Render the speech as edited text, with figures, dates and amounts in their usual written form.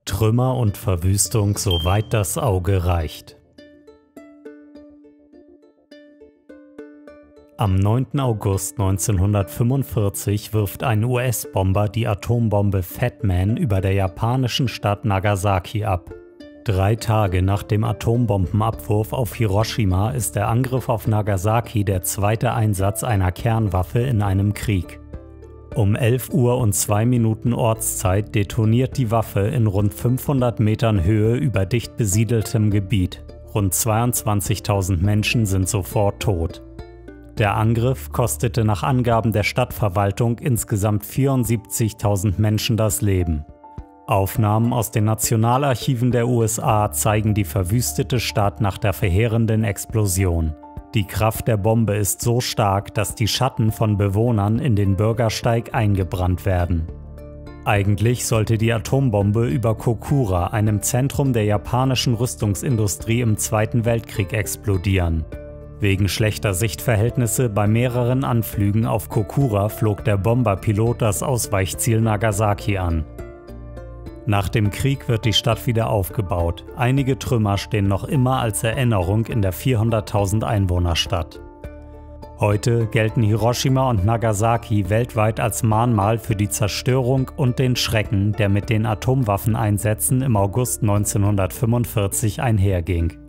Trümmer und Verwüstung, soweit das Auge reicht. Am 9. August 1945 wirft ein US-Bomber die Atombombe Fat Man über der japanischen Stadt Nagasaki ab. 3 Tage nach dem Atombombenabwurf auf Hiroshima ist der Angriff auf Nagasaki der zweite Einsatz einer Kernwaffe in einem Krieg. Um 11 Uhr und 2 Minuten Ortszeit detoniert die Waffe in rund 500 Metern Höhe über dicht besiedeltem Gebiet. Rund 22.000 Menschen sind sofort tot. Der Angriff kostete nach Angaben der Stadtverwaltung insgesamt 74.000 Menschen das Leben. Aufnahmen aus den Nationalarchiven der USA zeigen die verwüstete Stadt nach der verheerenden Explosion. Die Kraft der Bombe ist so stark, dass die Schatten von Bewohnern in den Bürgersteig eingebrannt werden. Eigentlich sollte die Atombombe über Kokura, einem Zentrum der japanischen Rüstungsindustrie im Zweiten Weltkrieg, explodieren. Wegen schlechter Sichtverhältnisse bei mehreren Anflügen auf Kokura flog der Bomberpilot das Ausweichziel Nagasaki an. Nach dem Krieg wird die Stadt wieder aufgebaut. Einige Trümmer stehen noch immer als Erinnerung in der 400.000 Einwohnerstadt. Heute gelten Hiroshima und Nagasaki weltweit als Mahnmal für die Zerstörung und den Schrecken, der mit den Atomwaffeneinsätzen im August 1945 einherging.